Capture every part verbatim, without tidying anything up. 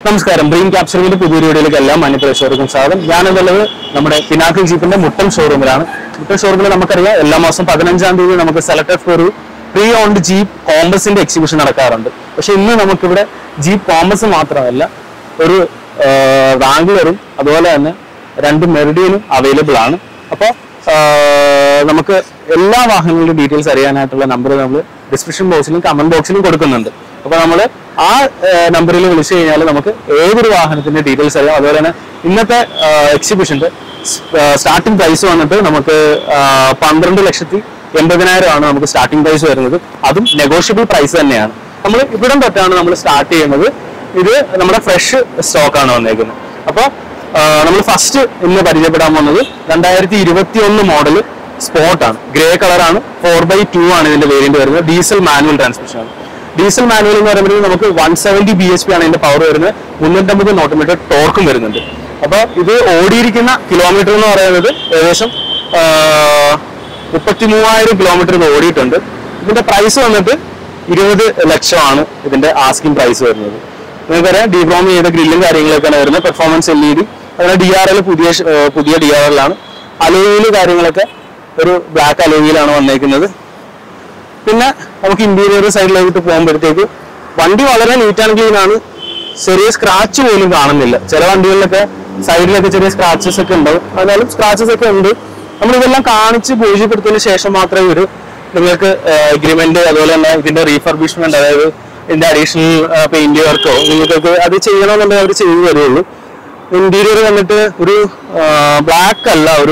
നമസ്കാരം. ബ്രീം ക്യാപ്ചറിന്റെ പുതിയ വീഡിയോയിലേക്ക് എല്ലാ മാന്യപ്രേക്ഷകർക്കും സ്വാഗതം. ഞാനെന്നുള്ളത് നമ്മുടെ പിനാക്കിൾ ജീപ്പിന്റെ മുട്ടം ഷോറൂമിലാണ്. മുട്ടം ഷോറൂമിൽ നമുക്കറിയാം എല്ലാ മാസം പതിനഞ്ചാം തീയതി നമുക്ക് selected for pre owned Jeep കോമ്പസിന്റെ എക്സിബിഷൻ നടക്കാറുണ്ട്. പക്ഷെ ഇന്ന് നമുക്കിവിടെ ജീപ്പ് കോമ്പസ് മാത്രമല്ല, ഒരു റാംഗ്ലറും അതുപോലെ തന്നെ രണ്ട് മെറിഡിയനും അവൈലബിൾ ആണ്. അപ്പോൾ നമുക്ക് എല്ലാ വാഹനങ്ങളുടെ ഡീറ്റെയിൽസ് അറിയാനായിട്ടുള്ള നമ്പർ നമ്മൾ ഡിസ്ക്രിപ്ഷൻ ബോക്സിലും കമന്റ് ബോക്സിലും കൊടുക്കുന്നുണ്ട്. അപ്പോൾ നമ്മൾ ആ നമ്പറിൽ വിളിച്ചു കഴിഞ്ഞാൽ നമുക്ക് ഏതൊരു വാഹനത്തിന്റെ ഡീറ്റെയിൽസ് അറിയാം. അതുപോലെ തന്നെ ഇന്നത്തെ എക്സിബിഷന്റെ സ്റ്റാർട്ടിംഗ് പ്രൈസ് വന്നിട്ട് നമുക്ക് പന്ത്രണ്ട് ലക്ഷത്തി എൺപതിനായിരം ആണ് നമുക്ക് സ്റ്റാർട്ടിംഗ് പ്രൈസ് വരുന്നത്. അതും നെഗോഷ്യബിൾ പ്രൈസ് തന്നെയാണ്. നമ്മൾ ഇവിടം തൊട്ടാണ് നമ്മൾ സ്റ്റാർട്ട് ചെയ്യുന്നത്. ഇത് നമ്മുടെ ഫ്രഷ് സ്റ്റോക്കാണ് വന്നേക്കുന്നത്. അപ്പോൾ നമ്മൾ ഫസ്റ്റ് ഇന്ന് പരിചയപ്പെടാൻ പോകുന്നത് രണ്ടായിരത്തി ഇരുപത്തി ഒന്ന് മോഡൽ സ്പോർട്ടാണ്. ഗ്രേ കളറാണ്. ഫോർ ബൈ ടു ആണ് ഇതിന്റെ വേരിയന്റ് വരുന്നത്. ഡീസൽ മാനുവൽ ട്രാൻസ്മിഷൻ ആണ്. ഡീസൽ മാനുവൽ എന്ന് പറയുമ്പോൾ നമുക്ക് one seventy B H P ആണ് ഇതിന്റെ പവർ വരുന്നത്. മുന്നൂറ്റമ്പത് നോട്ടുമീറ്റർ ടോർക്കും വരുന്നുണ്ട്. അപ്പോൾ ഇത് ഓടിയിരിക്കുന്ന കിലോമീറ്റർ എന്ന് പറയുന്നത് ഏകദേശം മുപ്പത്തി മൂവായിരം കിലോമീറ്റർ ഇത് ഓടിയിട്ടുണ്ട്. ഇതിന്റെ പ്രൈസ് വന്നിട്ട് ഇരുപത് ലക്ഷമാണ് ഇതിന്റെ ആസ്കിംഗ് പ്രൈസ് വരുന്നത്. നിങ്ങൾക്കറിയാം ഡീബ്രോം ചെയ്ത ഗ്രില്ലും കാര്യങ്ങളൊക്കെയാണ് വരുന്നത്. പെർഫോമൻസ് എൽ ഇ ഡി, അതുപോലെ ഡി ആർ എൽ പുതിയ പുതിയ ഡി ആർ എല്ലാണ്. അലോയില് കാര്യങ്ങളൊക്കെ ഒരു ബ്ലാക്ക് അലോയിലാണ് വന്നേക്കുന്നത്. പിന്നെ നമുക്ക് ഇന്റീരിയർ സൈഡിലേക്ക് പോകുമ്പോഴത്തേക്ക് വണ്ടി വളരെ നീറ്റ് ആൻഡ് ക്ലീൻ ആണ്. ചെറിയ സ്ക്രാച്ച് പോലും കാണുന്നില്ല. ചില വണ്ടികളിലൊക്കെ സൈഡിലൊക്കെ ചെറിയ സ്ക്രാച്ചസ് ഒക്കെ ഉണ്ടാവും. എന്നാലും സ്ക്രാച്ചസ് ഒക്കെ ഉണ്ട്. നമ്മളിതെല്ലാം കാണിച്ച് ബോധ്യപ്പെടുത്തിയതിനു ശേഷം മാത്രമേ ഒരു നിങ്ങൾക്ക് എഗ്രിമെന്റ് അതുപോലെ തന്നെ ഇതിന്റെ റീഫർബിഷ്മെന്റ്, അതായത് ഇതിന്റെ അഡീഷണൽ പെയിന്റ് വർക്കോ നിങ്ങൾക്കൊക്കെ അത് ചെയ്യണമെന്നുണ്ടെങ്കിൽ അവർ ചെയ്തു തരുള്ളൂ. ഇന്റീരിയർ വന്നിട്ട് ഒരു ബ്ലാക്ക് അല്ല, ഒരു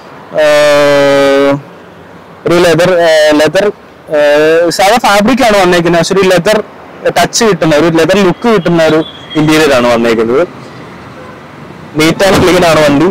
ഒരു ലെതർ ലെതർ സാധാ ഫാബ്രിക് ആണ് വന്നേക്കുന്നത്. പക്ഷെ ഒരു ലെതർ ടച്ച് കിട്ടുന്ന, ഒരു ലെതർ ലുക്ക് കിട്ടുന്ന ഒരു ഇന്റീരിയർ ആണ് വന്നേക്കുന്നത്. നീറ്റ് ആൻഡ് ക്ലീൻ ആണ് വണ്ടി.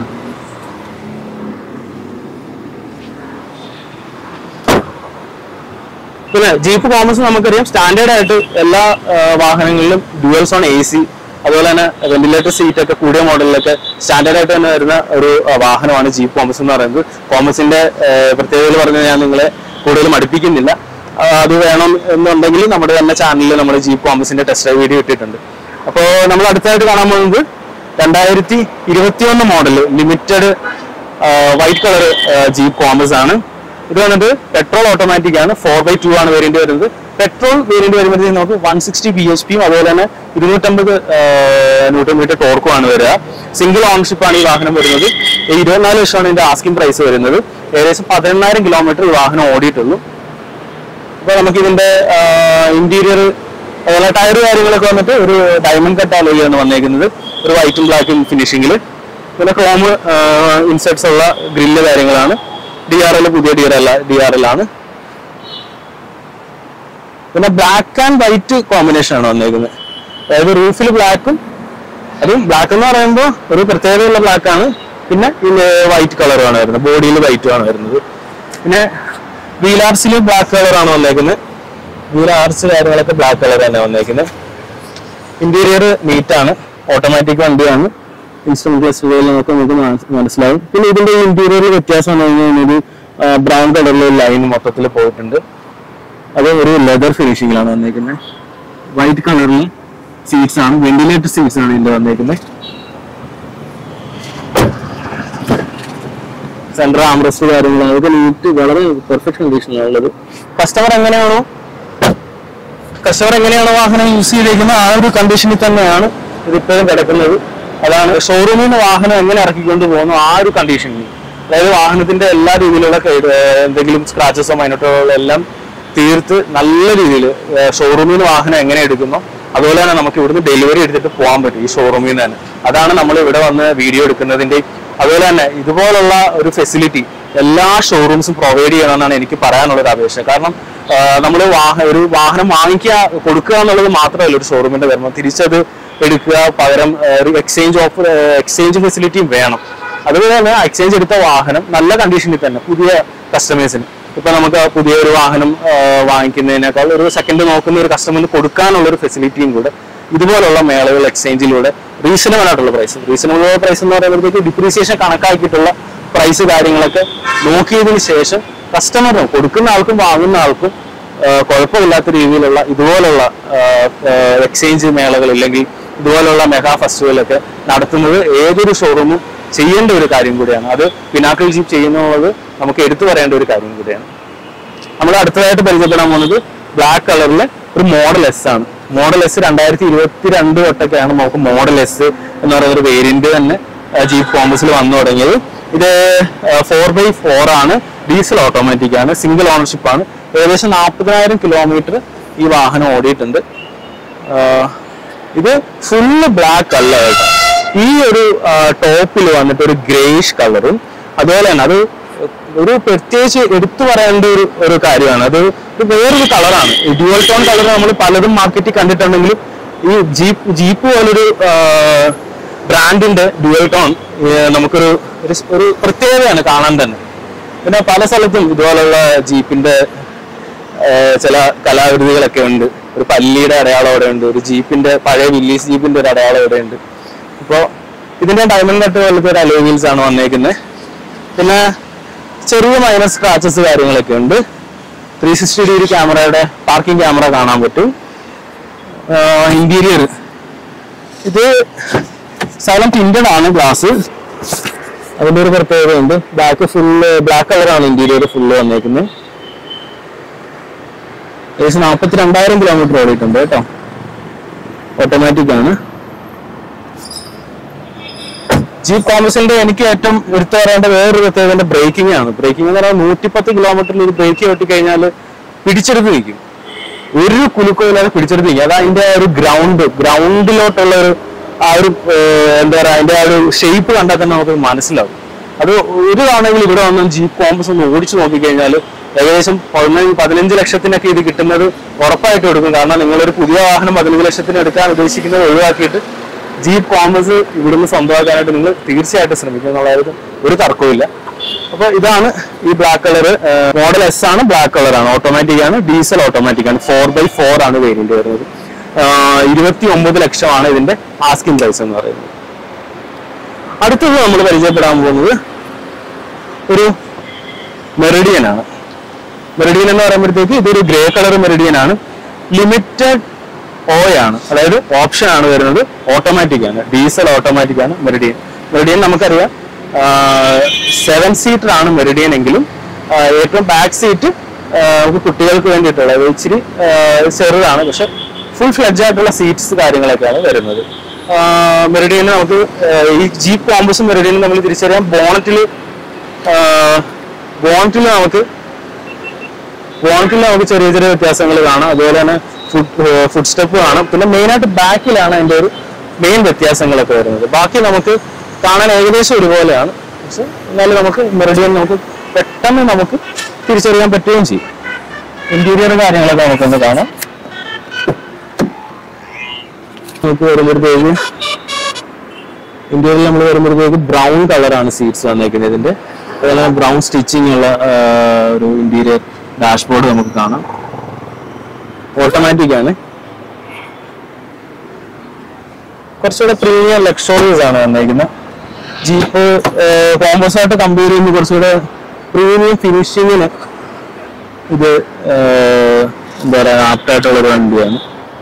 പിന്നെ ജീപ്പ് കോമേഴ്സ് നമുക്കറിയാം സ്റ്റാൻഡേർഡ് ആയിട്ട് എല്ലാ വാഹനങ്ങളിലും ഡ്യുവൽ സോൺ എ സി, അതുപോലെ തന്നെ വെന്റിലേറ്റർ സീറ്റ് ഒക്കെ കൂടിയ മോഡലിലൊക്കെ സ്റ്റാൻഡേർഡ് ആയിട്ട് തന്നെ വരുന്ന ഒരു വാഹനമാണ് ജീപ്പ് കോമേഴ്സ് എന്ന് പറയുന്നത്. കോമേഴ്സിന്റെ പ്രത്യേകതകൾ പറഞ്ഞ് ഞാൻ നിങ്ങളെ കൂടുതൽ മടുപ്പിക്കുന്നില്ല. അത് വേണം എന്നുണ്ടെങ്കിൽ നമ്മുടെ തന്നെ ചാനലിൽ നമ്മൾ ജീപ്പ് കോമേഴ്സിന്റെ ടെസ്റ്റ് ഡ്രൈവ് വീഡിയോ ഇട്ടിട്ടുണ്ട്. അപ്പോൾ നമ്മൾ അടുത്തായിട്ട് കാണാൻ പോകുന്നത് രണ്ടായിരത്തി ഇരുപത്തി ഒന്ന് model limited white colour jeep commerce ആണ്. ഇത് വന്നിട്ട് പെട്രോൾ ഓട്ടോമാറ്റിക് ആണ്. ഫോർ ബൈ ടു ആണ് വേരിയന്റ് വരുന്നത്. പെട്രോൾ വേരിയന്റ് വരുമ്പോഴത്തേക്ക് നമുക്ക് വൺ സിക്സ്റ്റി ബി എച്ച് പിയും അതുപോലെ തന്നെ ഇരുന്നൂറ്റമ്പത് ന്യൂട്ടൺ മീറ്റർ ടോർക്കും ആണ് വരിക. സിംഗിൾ ഓൺഷിപ്പ് ആണ് ഈ വാഹനം വരുന്നത്. ഇരുപത്തിനാല് ലക്ഷമാണ് ഇതിന്റെ ആസ്കിംഗ് പ്രൈസ് വരുന്നത്. ഏകദേശം പതിനെണ്ണായിരം കിലോമീറ്റർ ഈ വാഹനം ഓടിയിട്ടുള്ളൂ. അപ്പൊ നമുക്ക് ഇതിന്റെ ഇന്റീരിയർ അതുപോലെ ടയർ കാര്യങ്ങളൊക്കെ വന്നിട്ട് ഒരു ഡയമണ്ട് കട്ട് അലോയിയാണ് വന്നേക്കുന്നത്. ഒരു വൈറ്റും ബ്ലാക്കും ഫിനിഷിംഗിൽ. പിന്നെ ക്രോം ഇൻസെർട്സ് ഉള്ള ഗ്രില്ല് കാര്യങ്ങളാണ്. ഡി ആർ എൽ പുതിയ D R L D R L ആണ്. പിന്നെ ബ്ലാക്ക് ആൻഡ് വൈറ്റ് കോമ്പിനേഷൻ ആണ് വന്നേക്കുന്നത്. അതായത് റൂഫിൽ ബ്ലാക്കും, അതും ബ്ലാക്ക് എന്ന് പറയുമ്പോൾ ഒരു പ്രത്യേകതയുള്ള ബ്ലാക്ക് ആണ്. പിന്നെ വൈറ്റ് കളറുമാണ് വരുന്നത്. ബോഡിയിൽ വൈറ്റും ആണ് വരുന്നത്. പിന്നെ വീൽ ആർസിൽ ബ്ലാക്ക് കളറാണ് വന്നേക്കുന്നത്. വീൽ ആർസ് കാര്യങ്ങളൊക്കെ ബ്ലാക്ക് കളർ തന്നെ വന്നേക്കുന്നത്. ഇന്റീരിയർ നീറ്റ് ആണ്. ഓട്ടോമാറ്റിക് വണ്ടിയാണ്. ഇൻസ്ട്രുമെന്റ് ക്ലസ്റ്ററുകളിൽ നമുക്ക് നമുക്ക് മനസ്സിലാവും. പിന്നെ ഇതിന്റെ ഇന്റീരിയറിൽ വ്യത്യാസം എന്ന് പറഞ്ഞാൽ ഒരു ബ്രൗൺ കളറിലെ ലൈൻ മൊത്തത്തിൽ പോയിട്ടുണ്ട്. അത് ഒരു ലെതർ ഫിനിഷിങ്ങിലാണ് വന്നേക്കുന്നത്. വൈറ്റ് കളറിൽ സീറ്റ്സ് ആണ്. വെന്റിലേറ്റർ സീറ്റ്സ് ആണ് ഇതിന്റെ വന്നേക്കുന്നത്. സെൻട്രൽ ആംറസ്റ്റ് കാര്യങ്ങൾ അതൊക്കെ നീറ്റ് വളരെ പെർഫെക്റ്റ് കണ്ടീഷനിലുള്ളത്. കസ്റ്റമർ എങ്ങനെയാണോ കസ്റ്റമർ എങ്ങനെയാണോ വാഹനം യൂസ് ചെയ്തേക്കുന്നത് ആ ഒരു കണ്ടീഷനിൽ തന്നെയാണ് ഇതിപ്പോഴും കിടക്കുന്നത്. അതാണ് ഷോറൂമിൽ നിന്ന് വാഹനം എങ്ങനെ ഇറക്കിക്കൊണ്ട് പോകുന്നു ആ ഒരു കണ്ടീഷനിൽ. അതായത് വാഹനത്തിന്റെ എല്ലാ രീതിയിലുള്ള എന്തെങ്കിലും സ്ക്രാച്ചസോ മൈനോട്ടോ എല്ലാം തീർത്ത് നല്ല രീതിയിൽ ഷോറൂമിൽ നിന്ന് വാഹനം എങ്ങനെ എടുക്കുന്നോ അതുപോലെ തന്നെ നമുക്ക് ഇവിടുന്ന് ഡെലിവറി എടുത്തിട്ട് പോകാൻ പറ്റും ഈ ഷോറൂമിൽ നിന്ന് തന്നെ. അതാണ് നമ്മൾ ഇവിടെ വന്ന് വീഡിയോ എടുക്കുന്നതിന്റെ. അതുപോലെ തന്നെ ഇതുപോലുള്ള ഒരു ഫെസിലിറ്റി എല്ലാ ഷോറൂംസും പ്രൊവൈഡ് ചെയ്യണമെന്നാണ് എനിക്ക് പറയാനുള്ളൊരു അപേക്ഷ. കാരണം നമ്മൾ വാഹ ഒരു വാഹനം വാങ്ങിക്കുക കൊടുക്കുക എന്നുള്ളത് മാത്രമല്ല ഒരു ഷോറൂമിന്റെ ധർമ്മം. തിരിച്ചത് എടുക്കുക, പകരം ഒരു എക്സ്ചേഞ്ച് ഓഫർ എക്സ്ചേഞ്ച് ഫെസിലിറ്റിയും വേണം. അതുപോലെ തന്നെ എക്സ്ചേഞ്ച് എടുത്ത വാഹനം നല്ല കണ്ടീഷനിൽ തന്നെ പുതിയ കസ്റ്റമേഴ്സിന്, ഇപ്പൊ നമുക്ക് പുതിയ ഒരു വാഹനം വാങ്ങിക്കുന്നതിനേക്കാൾ ഒരു സെക്കൻഡ് നോക്കുന്ന ഒരു കസ്റ്റമറിന് കൊടുക്കാനുള്ള ഒരു ഫെസിലിറ്റിയും കൂടെ ഇതുപോലുള്ള മേളകൾ എക്സ്ചേഞ്ചിലൂടെ റീസണബിൾ ആയിട്ടുള്ള പ്രൈസ് റീസണബിൾ പ്രൈസ് എന്ന് പറയുമ്പോഴത്തേക്ക് ഡിപ്രീസിയേഷൻ കണക്കാക്കിയിട്ടുള്ള പ്രൈസ് കാര്യങ്ങളൊക്കെ നോക്കിയതിന് ശേഷം കസ്റ്റമറിനും കൊടുക്കുന്ന ആൾക്കും വാങ്ങുന്ന ആൾക്കും കുഴപ്പമില്ലാത്ത രീതിയിലുള്ള ഇതുപോലുള്ള എക്സ്ചേഞ്ച് മേളകൾ ഇല്ലെങ്കിൽ ഇതുപോലുള്ള മെഗാ ഫെസ്റ്റിവലൊക്കെ നടത്തുന്നത് ഏതൊരു ഷോറൂമും ചെയ്യേണ്ട ഒരു കാര്യം കൂടിയാണ്. അത് പിനാക്കിൾ ജീപ്പ് ചെയ്യുന്നുള്ളത് നമുക്ക് എടുത്തു പറയേണ്ട ഒരു കാര്യം കൂടിയാണ്. നമ്മൾ അടുത്തതായിട്ട് പരിചയപ്പെടാൻ പോകുന്നത് ബ്ലാക്ക് കളറിലെ ഒരു മോഡൽ എസ് ആണ്. മോഡൽ എസ് രണ്ടായിരത്തി ഇരുപത്തി രണ്ട് തൊട്ടൊക്കെയാണ് നമുക്ക് മോഡൽ എസ് എന്ന് പറയുന്ന ഒരു വേരിയന്റ് തന്നെ ജീപ്പ് കോമ്പസിൽ വന്നു തുടങ്ങിയത്. ഇത് ഫോർ ബൈ ഫോർ ആണ്, ഡീസൽ ഓട്ടോമാറ്റിക് ആണ്, സിംഗിൾ ഓണർഷിപ്പ് ആണ്. ഏകദേശം നാൽപ്പതിനായിരം കിലോമീറ്റർ ഈ വാഹനം ഓടിയിട്ടുണ്ട്. ഇത് ഫുള്ള് ബ്ലാക്ക് കളറായിട്ട് ഈ ഒരു ടോപ്പിൽ വന്നിട്ട് ഒരു ഗ്രേഷ് കളറും അതുപോലെ തന്നെ അത് ഒരു പ്രത്യേകിച്ച് എടുത്തു പറയേണ്ട ഒരു ഒരു കാര്യമാണ്. അത് വേറൊരു കളറാണ്. ഡ്യുവൽ ടോൺ കളർ നമ്മൾ പലതും മാർക്കറ്റിൽ കണ്ടിട്ടുണ്ടെങ്കിലും ഈ ജീപ്പ് ജീപ്പ് പോലൊരു ബ്രാൻഡിന്റെ ഡ്യുവൽ ടോൺ നമുക്കൊരു ഒരു പ്രത്യേകതയാണ് കാണാൻ തന്നെ. പിന്നെ പല സ്ഥലത്തും ഇതുപോലുള്ള ജീപ്പിന്റെ ചില കലാകൃതികളൊക്കെ ഉണ്ട്. ഒരു പല്ലിയുടെ അടയാളം അവിടെ ഉണ്ട്, ഒരു ജീപ്പിന്റെ പഴയ വില്ലീസ് ജീപ്പിന്റെ ഒരു അടയാളം ഇവിടെ ഉണ്ട്. ഇപ്പോൾ ഇതിന്റെ ഡയമണ്ട് കട്ട് പോലത്തെ ഒരു അലോയ് വീൽസ് ആണ് വന്നേക്കുന്നത്. പിന്നെ ചെറിയ മൈനർ സ്ക്രാച്ചസ് കാര്യങ്ങളൊക്കെ ഉണ്ട്. ത്രീ സിക്സ്റ്റി ഡിഗ്രി ക്യാമറയുടെ പാർക്കിംഗ് ക്യാമറ കാണാൻ പറ്റും. ഇന്റീരിയർ ഇത് സൈലന്റ് ടിൻറ്റഡ് ആണ് ഗ്ലാസ്. അതിന്റെ ഒരു പ്രത്യേകതയുണ്ട്. ബാക്ക് ഫുള്ള് ബ്ലാക്ക് കളറാണ് ഇന്റീരിയർ ഫുള്ള് വന്നേക്കുന്നത്. ഏകദേശം നാൽപ്പത്തി രണ്ടായിരം കിലോമീറ്റർ ഓടിയിട്ടുണ്ട് കേട്ടോ. ഓട്ടോമാറ്റിക് ആണ്. ജീപ്പ് കോമ്പസിന്റെ എനിക്ക് ഏറ്റവും എടുത്തു പറയേണ്ട വേറൊരു പ്രത്യേകത ബ്രേക്കിംഗ് ആണ്. ബ്രേക്കിംഗ് എന്ന് പറഞ്ഞാൽ നൂറ്റിപ്പത്ത് കിലോമീറ്ററിൽ ഒരു ബ്രേക്ക് ഓട്ടി കഴിഞ്ഞാൽ പിടിച്ചെടുത്ത് നിൽക്കും. ഒരു കുലുക്കമില്ലാതെ പിടിച്ചെടുത്ത് നിൽക്കും. അത് അതിന്റെ ഒരു ഗ്രൗണ്ട് ഗ്രൗണ്ടിലോട്ടുള്ള ഒരു ആ ഒരു എന്താ പറയുക അതിന്റെ ആ ഒരു ഷേപ്പ് കണ്ടാൽ തന്നെ നമുക്ക് മനസ്സിലാവും. അത് ഒരു തവണയെങ്കിലും ഇവിടെ വന്ന് ജീപ്പ് കോമ്പസ് ഒന്ന് ഓടിച്ചു നോക്കിക്കഴിഞ്ഞാൽ ഏകദേശം പതിനഞ്ച് പതിനഞ്ച് ലക്ഷത്തിനൊക്കെ ഇത് കിട്ടുന്നത് ഉറപ്പായിട്ട് എടുക്കും. കാരണം നിങ്ങളൊരു പുതിയ വാഹനം പതിനഞ്ച് ലക്ഷത്തിന് എടുക്കാൻ ഉദ്ദേശിക്കുന്നത് ഒഴിവാക്കിയിട്ട് ജീപ്പ് കോമ്പസ് ഇവിടുന്ന് സ്വന്തമാക്കാനായിട്ട് നിങ്ങൾ തീർച്ചയായിട്ടും ശ്രമിക്കും എന്നുള്ളത് ഒരു തർക്കവും. അപ്പൊ ഇതാണ് ഈ ബ്ലാക്ക് കളർ. മോഡൽ എസ് ആണ്, ബ്ലാക്ക് കളറാണ്, ഓട്ടോമാറ്റിക് ആണ്, ഡീസൽ ഓട്ടോമാറ്റിക് ആണ്. ഫോർ ബൈ ഫോർ ആണ് വേരിയന്റ് വരുന്നത്. ഇരുപത്തി ഒമ്പത് ലക്ഷമാണ് ഇതിന്റെ ആസ്കിംഗ് പ്രൈസ് എന്ന് പറയുന്നത്. അടുത്തത് നമ്മൾ പരിചയപ്പെടാൻ പോകുന്നത് ഒരു മെറിഡിയൻ ആണ്. മെറിഡിയൻ എന്ന് പറയുമ്പോഴത്തേക്ക് ഇതൊരു ഗ്രേ കളർ മെറിഡിയൻ ആണ്. ലിമിറ്റഡ് ഓ ആണ്, അതായത് ഓപ്ഷൻ ആണ് വരുന്നത്. ഓട്ടോമാറ്റിക് ആണ്, ഡീസൽ ഓട്ടോമാറ്റിക് ആണ് മെറിഡിയൻ. മെറിഡിയൻ നമുക്കറിയാം സെവൻ സീറ്റർ ആണ് മെറിഡിയൻ എങ്കിലും ഏറ്റവും ബാക്ക് സീറ്റ് നമുക്ക് കുട്ടികൾക്ക് വേണ്ടിയിട്ടുള്ള ഇച്ചിരി ചെറുതാണ്. പക്ഷെ ഫുൾ ഫ്ലെഡ്ജ് ആയിട്ടുള്ള സീറ്റ്സ് കാര്യങ്ങളൊക്കെയാണ് വരുന്നത്. മെറിഡിയന് നമുക്ക് ഈ ജീപ്പ് കോമ്പസും മെറിഡിയനും നമ്മൾ തിരിച്ചറിയാം. ബോണറ്റിൽ ബോണറ്റിൽ നമുക്ക് ബോണറ്റിൽ നമുക്ക് ചെറിയ ചെറിയ വ്യത്യാസങ്ങൾ കാണാം. അതുപോലെ തന്നെ ഫുഡ് ഫുഡ് സ്റ്റെപ്പ് കാണാം. പിന്നെ മെയിനായിട്ട് ബാക്കിലാണ് അതിൻ്റെ ഒരു മെയിൻ വ്യത്യാസങ്ങളൊക്കെ വരുന്നത്. ബാക്കി നമുക്ക് കാണാൻ ഏകദേശം ഒരുപോലെയാണ്. പക്ഷെ എന്നാലും നമുക്ക് മെറിഡിയൻ നമുക്ക് പെട്ടെന്ന് നമുക്ക് തിരിച്ചറിയാൻ പറ്റുകയും ചെയ്യും. ഇന്റീരിയർ കാര്യങ്ങളൊക്കെ നമുക്കൊന്ന് കാണാം. നമുക്ക് വരുമ്പോഴത്തേക്ക് ഇന്ത്യയിൽ നമ്മൾ വരുമ്പോഴത്തേക്ക് ബ്രൗൺ കളറാണ് സീറ്റ്സ് വന്നേക്കുന്നത്. ഇതിന്റെ അതുപോലെ ബ്രൗൺ സ്റ്റിച്ചിങ് ഉള്ള ഒരു ഇന്റീരിയർ ഡാഷ്ബോർഡ് നമുക്ക് കാണാം. ഓട്ടോമാറ്റിക് ആണ്. കുറച്ചുകൂടെ പ്രീമിയം ലക്ഷറീസ് ആണ് വന്നേക്കുന്നത്. ജീപ്പ് കോമ്പസായിട്ട് കമ്പയർ ചെയ്യുമ്പോൾ കുറച്ചുകൂടെ പ്രീമിയം ഫിനിഷിങ്ങിന് ഇത് എന്താ പറയുക ആപ്റ്റായിട്ടുള്ളൊരു വണ്ടിയാണ്.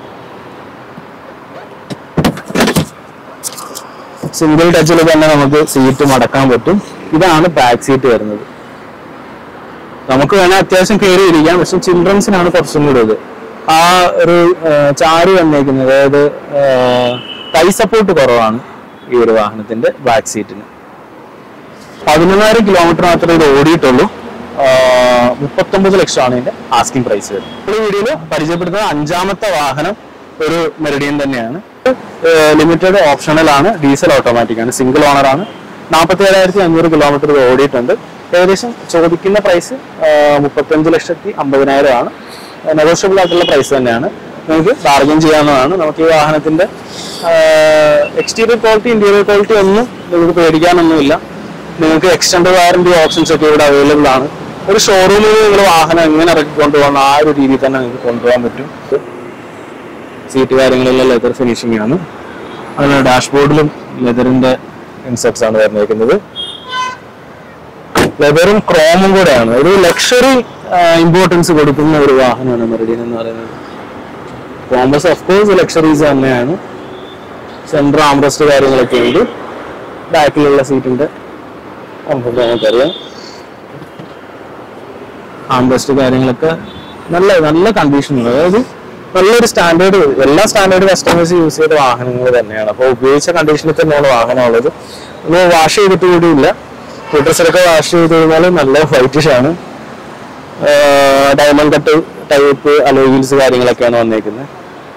സിംഗിൾ ടച്ചിൽ തന്നെ നമുക്ക് സീറ്റ് മടക്കാൻ പറ്റും. ഇതാണ് ബാക്ക് സീറ്റ് വരുന്നത്. നമുക്ക് വേണേൽ അത്യാവശ്യം കയറി ഇരിക്കാം. പക്ഷെ ചിൽഡ്രൻസിനാണ് കുറച്ചും കൂടെ ഇത് ആ ഒരു ചാരി വന്നേക്കുന്നത്. അതായത് ടൈ സപ്പോർട്ട് കുറവാണ് ഈ ഒരു വാഹനത്തിന്റെ ബാക്ക് സീറ്റിന്. പതിനൊന്നായിരം കിലോമീറ്റർ മാത്രമേ ഇത് ഓടിയിട്ടുള്ളൂ. മുപ്പത്തൊമ്പത് ലക്ഷമാണ് ഇതിന്റെ ആസ്കിംഗ് പ്രൈസ് വരുന്നത്. ഈ വീഡിയോയിൽ പരിചയപ്പെടുത്തുന്ന അഞ്ചാമത്തെ വാഹനം ഒരു മെറിഡിയൻ തന്നെയാണ്. ലിമിറ്റഡ് ഓപ്ഷണൽ ആണ്, ഡീസൽ ഓട്ടോമാറ്റിക് ആണ്, സിംഗിൾ ഓണർ ആണ്. നാൽപ്പത്തി ഏഴായിരത്തി അഞ്ഞൂറ് കിലോമീറ്റർ ഇത് ഓടിയിട്ടുണ്ട്. ഏകദേശം ചോദിക്കുന്ന പ്രൈസ് മുപ്പത്തഞ്ച് ലക്ഷത്തി അമ്പതിനായിരം ആണ്. നെഗോഷ്യബിൾ ആയിട്ടുള്ള പ്രൈസ് തന്നെയാണ്. നമുക്ക് ബാർഗൻ ചെയ്യാവുന്നതാണ്. നമുക്ക് ഈ വാഹനത്തിന്റെ എക്സ്റ്റീരിയർ ക്വാളിറ്റി ഇന്റീരിയർ ക്വാളിറ്റി ഒന്നും നിങ്ങൾക്ക് പേടിക്കാനൊന്നുമില്ല. നിങ്ങൾക്ക് എക്സ്റ്റൻഡ് വാറന്റി ഓപ്ഷൻസ് ഒക്കെ ഇവിടെ അവൈലബിൾ ആണ്. ഒരു ഷോറൂമിൽ നിങ്ങൾ വാഹനം എങ്ങനെ ഇറക്കി കൊണ്ടുപോകണം ആ ഒരു രീതിയിൽ തന്നെ നിങ്ങൾക്ക് കൊണ്ടുപോകാൻ പറ്റും. സീറ്റ് കാര്യങ്ങളെല്ലാം ലെതർ ഫിനിഷിംഗ് ആണ്. അതുപോലെ ഡാഷ്ബോർഡിലും ലെതറിന്റെ ഇൻസെർട്സ് ആണ് വരുന്നത്. ലെതറും ക്രോമും കൂടെയാണ്. ഒരു ലക്ഷറി ഇമ്പോർട്ടൻസ് കൊടുക്കുന്ന ഒരു വാഹനമാണ് മെറിഡിയൻ എന്ന് പറയുന്നത്. കോമ്പസ് ഓഫ് കോഴ്സ് ലക്ഷറീസ് തന്നെയാണ്. സെൻട്രൽ ആംറസ്റ്റ് കാര്യങ്ങളൊക്കെ ഉണ്ട്. ബാക്കിലുള്ള സീറ്റിന്റെ കംഫർട്ട് നമുക്കറിയാം. ആംറസ്റ്റ് കാര്യങ്ങളൊക്കെ നല്ല നല്ല കണ്ടീഷനുണ്ട്. അതായത് നല്ലൊരു സ്റ്റാൻഡേർഡ്, എല്ലാ സ്റ്റാൻഡേർഡ് കസ്റ്റമേഴ്സ് യൂസ് ചെയ്ത വാഹനങ്ങൾ തന്നെയാണ്. അപ്പോൾ ഉപയോഗിച്ച കണ്ടീഷനിൽ തന്നെയാണ് വാഹനമുള്ളത്. ഒന്ന് വാഷ് ചെയ്തിട്ട് കൂടിയില്ല. ഫുഡ്രസൊക്കെ വാഷ് ചെയ്ത് കഴിഞ്ഞാൽ നല്ല വൈറ്റിഷ് ആണ്. Diamond cut type alloy wheels കാര്യങ്ങളൊക്കെയാണ് വന്നേക്കുന്നത്.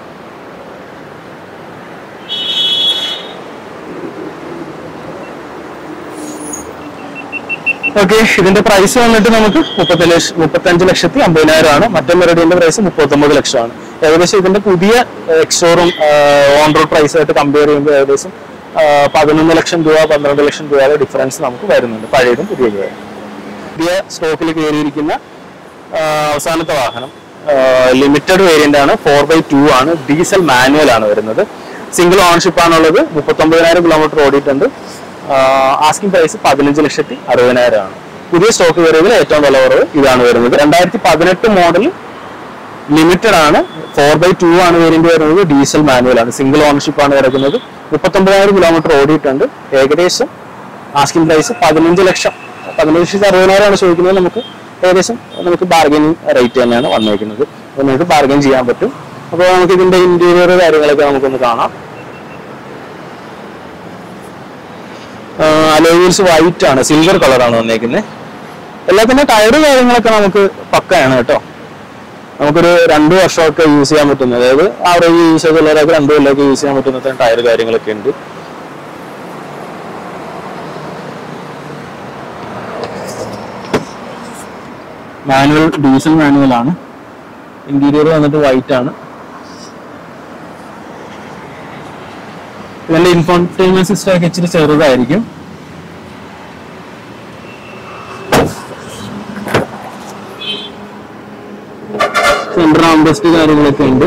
ഓക്കെ, ഇതിന്റെ പ്രൈസ് വന്നിട്ട് നമുക്ക് മുപ്പത്തി ലക്ഷം മുപ്പത്തഞ്ച് ലക്ഷത്തി അമ്പതിനായിരം ആണ്. മറ്റേ മെറിഡിയന്റെ പ്രൈസ് മുപ്പത്തൊമ്പത് ലക്ഷമാണ്. ഏകദേശം ഇതിന്റെ പുതിയ എക്സോറും ഓൺ റോഡ് പ്രൈസായിട്ട് കമ്പയർ ചെയ്യുമ്പോൾ ഏകദേശം പതിനൊന്ന് ലക്ഷം രൂപ പന്ത്രണ്ട് ലക്ഷം രൂപയുടെ ഡിഫറൻസ് നമുക്ക് വരുന്നുണ്ട് പഴയതും പുതിയതും. പുതിയ സ്റ്റോക്കിൽ കയറിയിരിക്കുന്ന അവസാനത്തെ വാഹനം ലിമിറ്റഡ് വേരിയന്റ് ആണ്. ഫോർ ബൈ ടു ആണ്. ഡീസൽ മാനുവൽ ആണ് വരുന്നത്. സിംഗിൾ ഓണർഷിപ്പ് ആണുള്ളത്. മുപ്പത്തൊമ്പതിനായിരം കിലോമീറ്റർ ഓടിയിട്ടുണ്ട്. ആസ്കിംഗ് പ്രൈസ് പതിനഞ്ച് ലക്ഷത്തി അറുപതിനായിരം ആണ്. പുതിയ സ്റ്റോക്ക് കയറിയതിൽ ഏറ്റവും വില കുറവ് ഇതാണ് വരുന്നത്. രണ്ടായിരത്തി പതിനെട്ട് മോഡൽ ലിമിറ്റഡ് ആണ്. ഫോർ ബൈ ടു ആണ് വേരിയന്റ് വരുന്നത്. ഡീസൽ മാനുവൽ ആണ്. സിംഗിൾ ഓണർഷിപ്പ് ആണ് കിടക്കുന്നത്. മുപ്പത്തൊമ്പതിനായിരം കിലോമീറ്റർ ഓടിയിട്ടുണ്ട്. ഏകദേശം ആസ്കിംഗ് പ്രൈസ് പതിനഞ്ച് ലക്ഷം പതിനഞ്ച് ലക്ഷത്തി അറുപതിനായിരം ആണ് ചോദിക്കുന്നത്. നമുക്ക് ഏകദേശം നമുക്ക് ബാർഗനിങ് റേറ്റ് തന്നെയാണ് വന്നേക്കുന്നത്. അപ്പോൾ നമുക്ക് ബാർഗൻ ചെയ്യാൻ പറ്റും. അപ്പോൾ നമുക്ക് ഇതിന്റെ ഇന്റീരിയർ കാര്യങ്ങളൊക്കെ നമുക്കൊന്ന് കാണാം. അലോയ് വീൽസ് വൈറ്റ് ആണ്, സിൽവർ കളറാണ് വന്നേക്കുന്നത്. എല്ലാത്തിന്റെ ടയർ കാര്യങ്ങളൊക്കെ നമുക്ക് പക്കയാണ് കേട്ടോ. നമുക്കൊരു രണ്ടു വർഷമൊക്കെ യൂസ് ചെയ്യാൻ പറ്റുന്ന, അതായത് ആവറേജ് യൂസേജ് ഉള്ളവരൊക്കെ രണ്ടു കൊല്ലമൊക്കെ യൂസ് ചെയ്യാൻ പറ്റുന്ന ടയർ കാര്യങ്ങളൊക്കെ ഉണ്ട്. മാനുവൽ, ഡീസൽ മാനുവൽ ആണ്. ഇന്റീരിയർ വന്നിട്ട് വൈറ്റ് ആണ്. ഇതിന്റെ ഇൻഫോർടൈൻമെന്റ് സിസ്റ്റം ഒക്കെ ഇച്ചിരി ചെറുതായിരിക്കും. സെൻട്രൽ ആംറസ്റ്റ് കാര്യങ്ങളൊക്കെ ഉണ്ട്.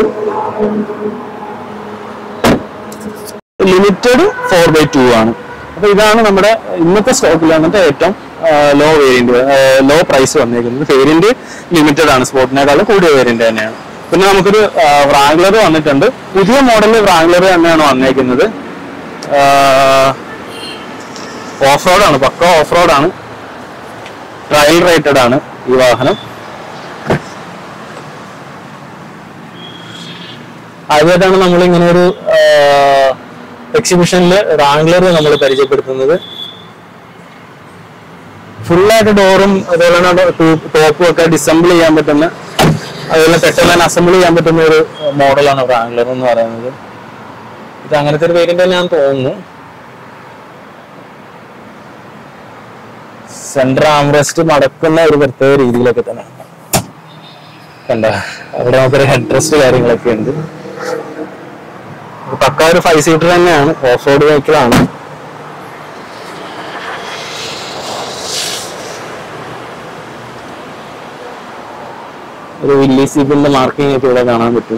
ലിമിറ്റഡ് ഫോർ ബൈ ടു ആണ്. അപ്പൊ ഇതാണ് നമ്മുടെ ഇന്നത്തെ സ്റ്റോക്കിൽ വന്നിട്ട് ഏറ്റവും ലോ വേരിയന്റ്, ലോ പ്രൈസ് വന്നേക്കുന്നത്. വേരിയന്റ് ലിമിറ്റഡ് ആണ്. സ്പോർട്ടിനേക്കാളും കൂടിയ വേരിയന്റ് തന്നെയാണ്. പിന്നെ നമുക്കൊരു വ്രാംഗ്ലർ വന്നിട്ടുണ്ട്. പുതിയ മോഡല് വ്രാംഗ്ലർ തന്നെയാണ് വന്നേക്കുന്നത്. ഓഫ് റോഡാണ്, പക്ക ഓഫ് റോഡാണ്. ട്രയൽ റേറ്റഡ് ആണ് ഈ വാഹനം. ആദ്യമായിട്ടാണ് നമ്മൾ ഇങ്ങനെ ഒരു എക്സിബിഷനിൽ റാംഗ്ലർ നമ്മൾ പരിചയപ്പെടുത്തുന്നത്. ഫുള്ളായിട്ട് ഡോറും അതുപോലെ തന്നെ ടോപ്പും ഒക്കെ ഡിസംബിൾ ചെയ്യാൻ പറ്റുന്ന, അതുപോലെ പെട്ടെന്ന് തന്നെ അസംബിൾ ചെയ്യാൻ പറ്റുന്ന ഒരു മോഡലാണ് റാംഗ്ലർ എന്ന് പറയുന്നത്. ഇത് അങ്ങനത്തെ ഒരു വേരിയന്റ് തന്നെയാണെന്ന് തോന്നുന്നു. സെൻട്രൽ ആംറസ്റ്റ് മടക്കുന്ന ഒരു പ്രത്യേക രീതിയിലൊക്കെ തന്നെ കണ്ട. അവിടെ നമുക്കൊരു ഹെഡ് റെസ്റ്റ് കാര്യങ്ങളൊക്കെ ഉണ്ട്. പക്ക ഒരു ഫൈവ് സീറ്റർ തന്നെയാണ്. ഓഫ് റോഡ് വെഹിക്കിളാണ്. ഒരു വില്ലി സീപ്പിന്റെ മാർക്കിംഗ് ഒക്കെ ഇവിടെ കാണാൻ പറ്റും.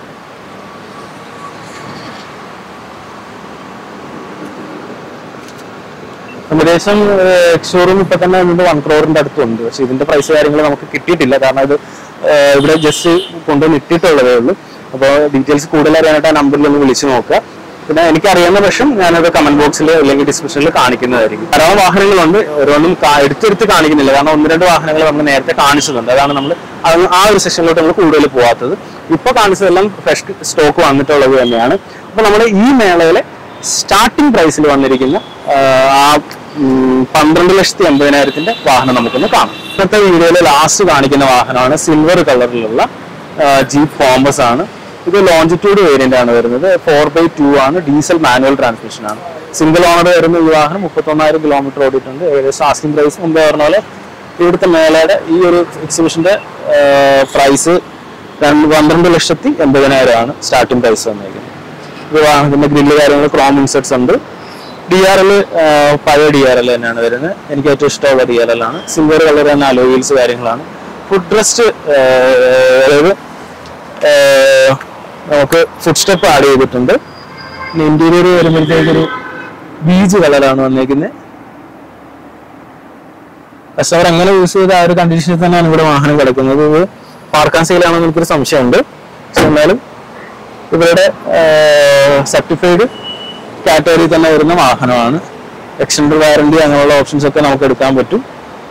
ഏകദേശം എക്സോറും ഇപ്പൊ തന്നെ വൺ ക്രോറിന്റെ അടുത്തുണ്ട്. പക്ഷെ ഇതിന്റെ പ്രൈസ് കാര്യങ്ങൾ നമുക്ക് കിട്ടിയിട്ടില്ല. കാരണം ഇത് ഇവിടെ ജസ്റ്റ് കൊണ്ടുവന്ന് ഇട്ടിട്ടുള്ളതേ ഉള്ളൂ. അപ്പോൾ ഡീറ്റെയിൽസ് കൂടുതൽ അറിയാനായിട്ട് ആ നമ്പറിൽ ഒന്ന് വിളിച്ചു നോക്കുക. പിന്നെ എനിക്കറിയാവുന്ന പക്ഷം ഞാനത് കമന്റ് ബോക്സിൽ അല്ലെങ്കിൽ ഡിസ്ക്രിപ്ഷനിൽ കാണിക്കുന്നതായിരിക്കും. ധാരാളം വാഹനങ്ങളുണ്ട്. ഓരോന്നും എടുത്തെടുത്ത് കാണിക്കുന്നില്ല. കാരണം ഒന്ന് രണ്ട് വാഹനങ്ങൾ നമ്മൾ നേരത്തെ കാണിച്ചിട്ടുണ്ട്. അതാണ് നമ്മൾ ആ ഒരു സെഷനിലോട്ട് നമ്മൾ കൂടുതൽ പോകാത്തത്. ഇപ്പൊ കാണിച്ചതെല്ലാം ഫ്രഷ് സ്റ്റോക്ക് വന്നിട്ടുള്ളത് തന്നെയാണ്. അപ്പൊ നമ്മൾ ഈ മേളയിലെ സ്റ്റാർട്ടിംഗ് പ്രൈസിൽ വന്നിരിക്കുന്ന ആ പന്ത്രണ്ട് ലക്ഷത്തി എൺപതിനായിരത്തിന്റെ വാഹനം നമുക്കൊന്ന് കാണാം. ഇന്നത്തെ വീഡിയോയിൽ ലാസ്റ്റ് കാണിക്കുന്ന വാഹനമാണ് സിൽവർ കളറിലുള്ള ജീപ്പ് കോമ്പസ് ആണ്. ഇത് ലോഞ്ചിറ്റ്യൂഡ് വേരിയന്റ് ആണ് വരുന്നത്. ഫോർ ബൈ ടു ആണ്. ഡീസൽ മാനുവൽ ട്രാൻസ്മിഷൻ ആണ്. സിംഗിൾ ഓണർ വരുന്ന ഈ വാഹനം മുപ്പത്തൊന്നായിരം കിലോമീറ്റർ ഓടിയിട്ടുണ്ട്. ഏകദേശം ആസ്കിംഗ് പ്രൈസ് മുമ്പ് പറഞ്ഞ പോലെ ഇവിടുത്തെ മേളയുടെ ഈ ഒരു എക്സിബിഷന്റെ പ്രൈസ് പന്ത്രണ്ട് ലക്ഷത്തി എൺപതിനായിരം ആണ് സ്റ്റാർട്ടിംഗ് പ്രൈസ് വന്നിരിക്കുന്നത്. ഇത് വാഹനത്തിന്റെ ഗ്രില്ല് കാര്യങ്ങൾ ക്രോം ഇൻസെറ്റ്സ് ഉണ്ട്. ഡി ആർ എൽ പഴയ ഡി ആർ എൽ തന്നെയാണ് വരുന്നത്. എനിക്ക് ഏറ്റവും ഇഷ്ടമുള്ള ഡി ആർ എൽ ആണ്. സിൽവർ കളർ തന്നെ അലോയ് വീൽസ് കാര്യങ്ങളാണ്. ഫുഡ് റെസ്റ്റ്, അതായത് നമുക്ക് ഫുഡ് സ്റ്റെപ്പ് ആഡ് ചെയ്തിട്ടുണ്ട്. ഇന്റീരിയർ വരുമ്പോഴത്തേക്കൊരു ബീജ് കളറാണ് വന്നേക്കുന്നത്. കസ്റ്റമർ എങ്ങനെ യൂസ് ചെയ്ത ആ ഒരു കണ്ടീഷനിൽ തന്നെയാണ് ഇവിടെ വാഹനം കിടക്കുന്നത്. ഇത് പാർക്ക് ആൻഡ് സെയിലാണെന്ന് എനിക്കൊരു സംശയമുണ്ട്. പക്ഷെ എന്നാലും ഇവരുടെ സർട്ടിഫൈഡ് കാറ്റഗറി തന്നെ വരുന്ന വാഹനമാണ്. എക്സ്റ്റൻഡഡ് വാറന്റി അങ്ങനെയുള്ള ഓപ്ഷൻസ് ഒക്കെ നമുക്ക് എടുക്കാൻ പറ്റും.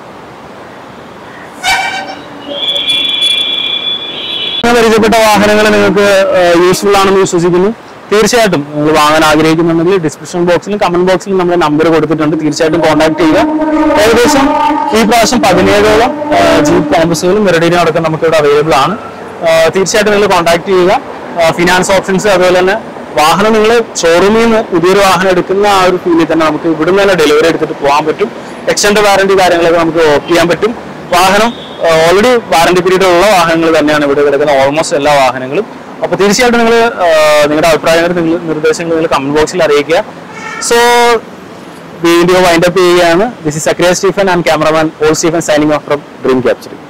പരിചയപ്പെട്ട വാഹനങ്ങൾ നിങ്ങൾക്ക് യൂസ്ഫുൾ ആണെന്ന് വിശ്വസിക്കുന്നു. തീർച്ചയായിട്ടും നിങ്ങൾ വാങ്ങാൻ ആഗ്രഹിക്കുന്നുണ്ടെങ്കിൽ ഡിസ്ക്രിപ്ഷൻ ബോക്സിലും കമന്റ് ബോക്സിലും നമ്മുടെ നമ്പർ കൊടുത്തിട്ടുണ്ട്. തീർച്ചയായിട്ടും കോൺടാക്ട് ചെയ്യുക. ഏകദേശം ഈ പ്രാവശ്യം പതിനേഴോളം ജീപ്പ് കോമ്പസുകളും മെറിഡിയനും അടക്കം നമുക്ക് ഇവിടെ അവൈലബിൾ ആണ്. തീർച്ചയായിട്ടും നിങ്ങൾ കോൺടാക്ട് ചെയ്യുക. ഫിനാൻസ് ഓപ്ഷൻസ് അതുപോലെ തന്നെ വാഹനം നിങ്ങൾ ഷോറൂമിൽ നിന്ന് പുതിയൊരു വാഹനം എടുക്കുന്ന ആ ഒരു ഫീലിൽ തന്നെ നമുക്ക് ഇവിടുന്ന് തന്നെ ഡെലിവറി എടുത്തിട്ട് പോകാൻ പറ്റും. എക്സ്റ്റൻഡ് വാറന്റി കാര്യങ്ങളൊക്കെ നമുക്ക് ഓപ്റ്റ് ചെയ്യാൻ പറ്റും. വാഹനം ഓൾറെഡി വാറന്റി പീരീഡ് ഉള്ള വാഹനങ്ങൾ തന്നെയാണ് ഇവിടെ കിടക്കുന്ന ഓൾമോസ്റ്റ് എല്ലാ വാഹനങ്ങളും. അപ്പോൾ തീർച്ചയായിട്ടും നിങ്ങൾ നിങ്ങളുടെ അഭിപ്രായങ്ങൾ നിങ്ങൾ നിർദ്ദേശങ്ങൾ നിങ്ങൾ കമന്റ് ബോക്സിൽ അറിയിക്കുക. സോ വീഡിയോ വൈൻഡ് അപ്പ് ചെയ്യുകയാണ്. This is Zakariya Stephen and cameraman Paul Stephen signing off from Dream capturing.